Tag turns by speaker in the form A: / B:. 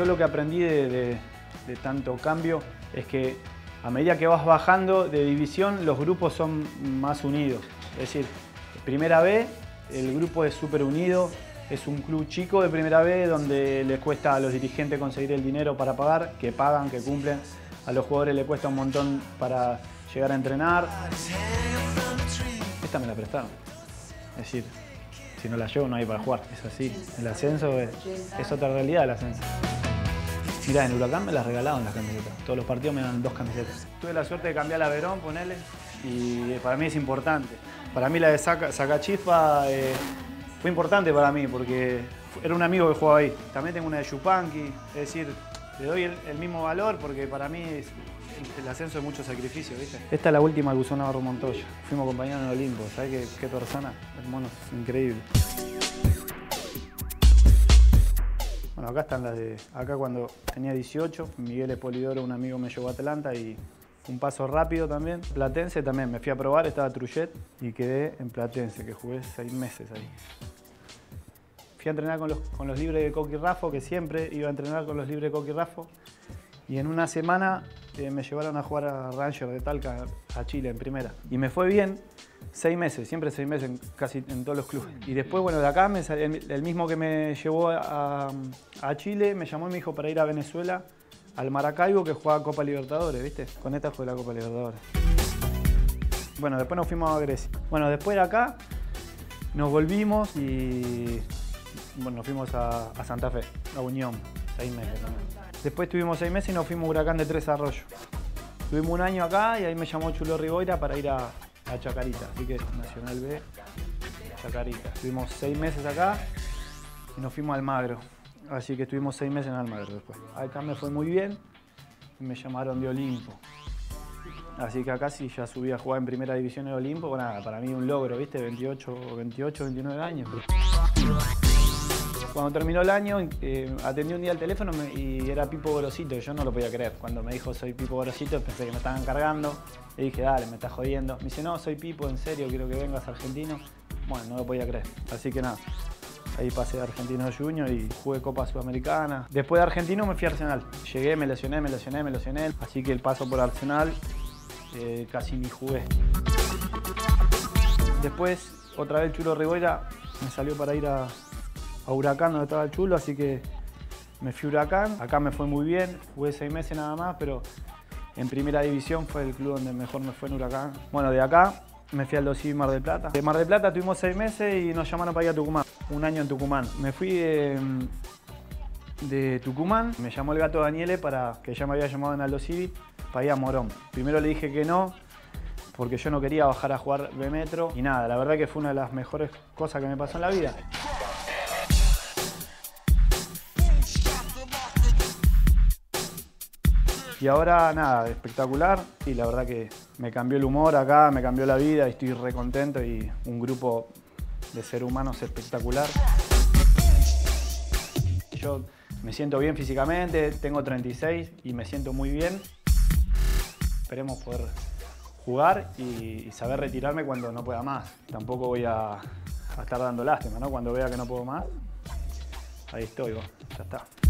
A: yo lo que aprendí de tanto cambio es que a medida que vas bajando de división, los grupos son más unidos. Es decir, Primera B, el grupo es súper unido. Es un club chico de Primera B donde les cuesta a los dirigentes conseguir el dinero para pagar, que pagan, que cumplen. A los jugadores les cuesta un montón para llegar a entrenar. Esta me la prestaron. Es decir, si no la llevo no hay para jugar. Es así. El ascenso es otra realidad el ascenso. Mirá, en Huracán me las regalaban las camisetas. Todos los partidos me dan 2 camisetas. Tuve la suerte de cambiar a Verón, ponele, y para mí es importante. Para mí la de Sacachispa fue importante para mí porque era un amigo que jugaba ahí. También tengo una de Yupanqui, es decir, le doy el mismo valor porque para mí el ascenso es mucho sacrificio, ¿viste? Esta es la última que usó Navarro Montoya. Fuimos compañeros en el Olimpo, ¿sabes qué persona? Hermano, es increíble. Bueno, acá están las de... Acá cuando tenía 18, Miguel Espolidoro, un amigo, me llevó a Atlanta y un paso rápido también. Platense también, me fui a probar, estaba Trullet y quedé en Platense, que jugué 6 meses ahí. Fui a entrenar con los libres de Coqui Raffo, que siempre iba a entrenar con los libres de Coqui Raffo. Y en una semana me llevaron a jugar a Ranger de Talca, a Chile, en primera. Y me fue bien 6 meses, siempre 6 meses casi en todos los clubes. Y después, bueno, de acá, el mismo que me llevó a Chile, me llamó y me dijo para ir a Venezuela, al Maracaibo, que jugaba Copa Libertadores, ¿viste? Con esta fue la Copa Libertadores. Bueno, después nos fuimos a Grecia. Bueno, después de acá nos volvimos y bueno, nos fuimos a Santa Fe, a Unión, 6 meses también. Después estuvimos 6 meses y nos fuimos a Huracán de Tres Arroyos. Tuvimos un año acá y ahí me llamó Chulo Riboira para ir a Chacarita, así que Nacional B, Chacarita. Estuvimos 6 meses acá y nos fuimos a Almagro. Así que estuvimos 6 meses en Almagro después. Acá me fue muy bien y me llamaron de Olimpo. Así que acá sí ya subí a jugar en primera división de Olimpo. Bueno, nada, para mí un logro, ¿viste? 28, 29 años. Cuando terminó el año, atendí un día el teléfono y era Pipo Gorosito, y yo no lo podía creer. Cuando me dijo soy Pipo Gorosito, pensé que me estaban cargando. Le dije, dale, me estás jodiendo. Me dice, no, soy Pipo, en serio, quiero que vengas argentino. Bueno, no lo podía creer. Así que nada. Ahí pasé a Argentino Junior y jugué Copa Sudamericana. Después de Argentino me fui a Arsenal. Llegué, me lesioné. Así que el paso por Arsenal casi ni jugué. Después, otra vez el Chulo Riboira me salió para ir a Huracán, donde estaba el Chulo, así que me fui a Huracán. Acá me fue muy bien, jugué 6 meses nada más, pero en primera división fue el club donde mejor me fue en Huracán. Bueno, de acá me fui al Dosivi Mar del Plata. De Mar del Plata tuvimos 6 meses y nos llamaron para ir a Tucumán. Un año en Tucumán. Me fui de Tucumán, me llamó el Gato Daniele, que ya me había llamado en Aldo Civi, para ir a Morón. Primero le dije que no, porque yo no quería bajar a jugar B-Metro. Y nada, la verdad que fue una de las mejores cosas que me pasó en la vida. Y ahora nada, espectacular. Y la verdad que me cambió el humor acá, me cambió la vida y estoy re contento y un grupo de seres humanos espectacular. Yo me siento bien físicamente, tengo 36 y me siento muy bien. Esperemos poder jugar y saber retirarme cuando no pueda más. Tampoco voy a estar dando lástima, ¿no? Cuando vea que no puedo más, ahí estoy, ya está.